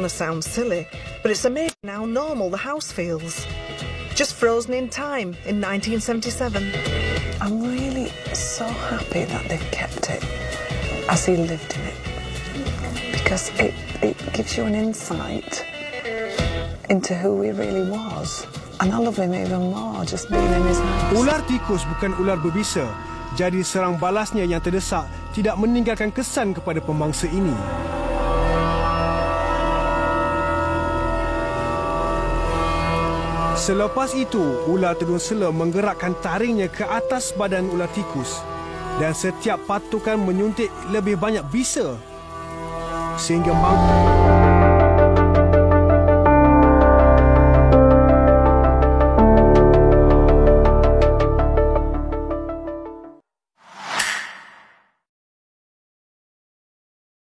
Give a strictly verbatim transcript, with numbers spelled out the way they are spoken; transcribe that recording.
gonna sound silly, but it's amazing how normal the house feels. Just frozen in time in nineteen seventy-seven. I'm really so happy that they've kept it as he lived in it, because it, it gives you an insight into who he really was. And I love him even more, just being in his house. Ular tikus bukan ular berbisa, jadi serang balasnya yang terdesak tidak meninggalkan kesan kepada pemangsa ini. Selepas itu, ular tedung sela menggerakkan taringnya ke atas badan ular tikus dan setiap patukan menyuntik lebih banyak bisa sehingga mampu